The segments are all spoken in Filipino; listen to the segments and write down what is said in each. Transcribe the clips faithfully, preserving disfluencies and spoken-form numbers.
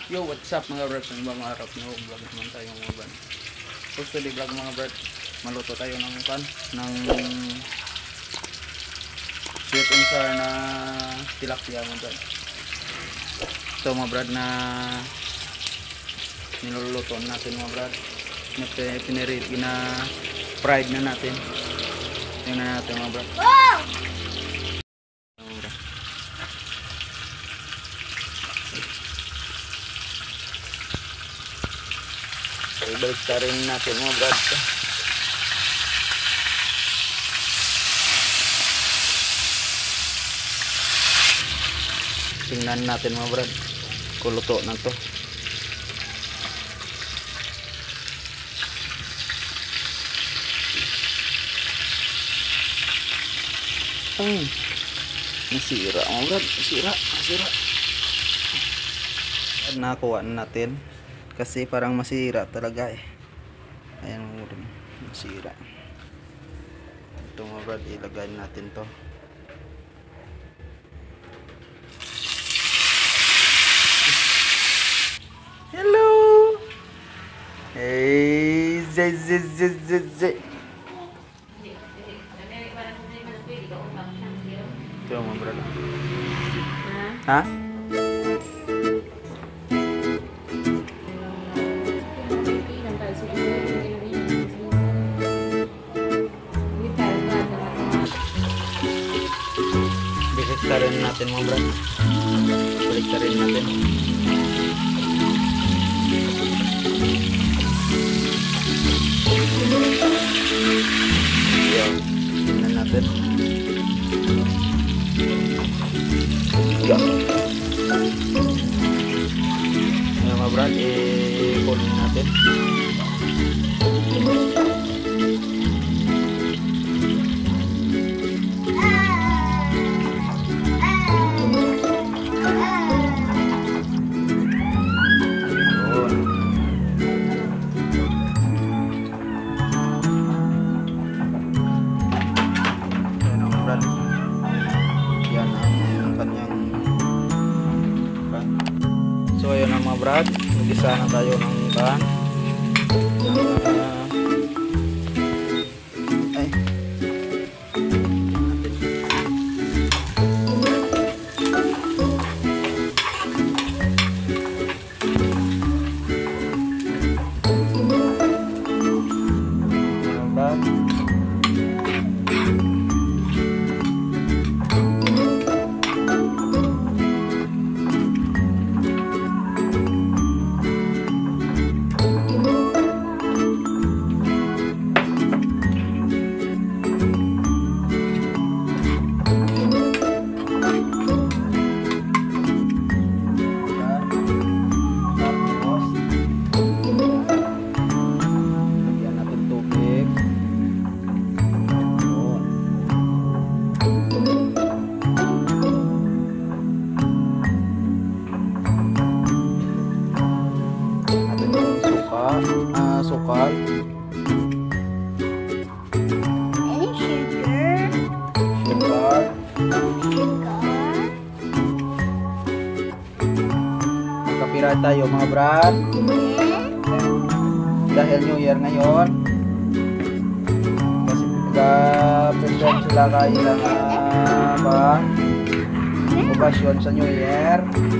Yo, what's up mga brad? Ano ba mga harap nyo? Vlog naman tayo mga brad. So, today vlog mga brad. Maluto tayo ng pan, ng sweet and sour na tilapia mga brad. Ito mga brad na niluluto natin mga brad. Na pinirit, na fried na natin. Tingnan na natin mga brad. Wow! Ibalik ka rin natin mga brad. Tingnan natin mga brad kung luto na to. Hmm. Nasira mga brad. Nasira. Nasira. Nakuha natin. Kasi parang masira talaga eh. Ayan mo rin. Masira. Ito mga brad, ilagay natin to. Hello! Hey! Zay, zay, zay, zay, zay. Ito mga brad. Ha? Balik rin natin mga brad. Balik rin natin. Yan. Tingnan natin. Yan. Yan mga brad. I-kunin natin. So ayun na mga brad, mag-isa na tayo ng pan. Uh, ay. Uh, sukal. And sugar. Sugar. Sugar. Magkapira tayo mga brad. Dahil New Year ngayon. Kasi nag-present sila kayo lang uh, ba? Okasyon sa New Year.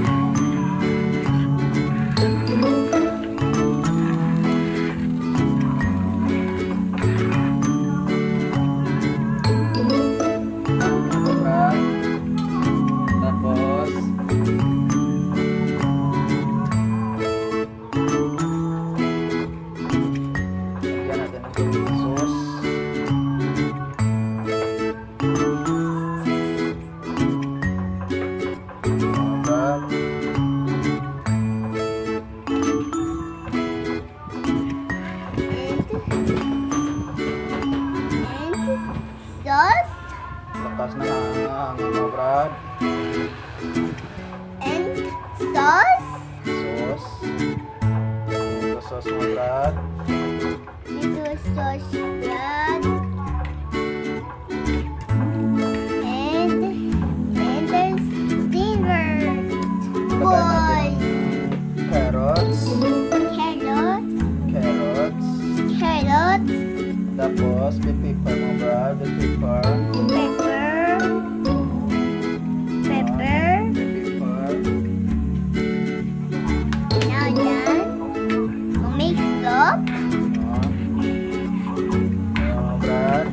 Lakas na lang mga brad. And sauce. Sauce. Ito sauce mga brad. Ito sauce brad. And and there's dessert. Boy. Okay. Carrots. carrots. Carrots. Tapos, bell pepper mo, Brad. Bell pepper. Pepper. Pepper. Bell pepper. Now done. Mix up. Oh. Ayan mo, Brad.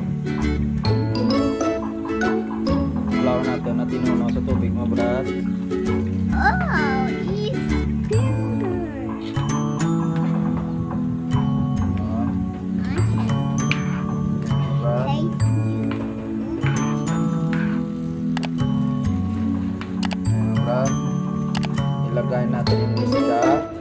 Flour natin na tinunaw sa tubig mo, Brad. Oh, it's good. Oh. Brad. Taste. Ayan, Brad. Ilagay natin yung isda.